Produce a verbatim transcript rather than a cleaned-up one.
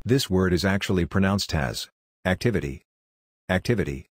This word is actually pronounced as activity. Activity.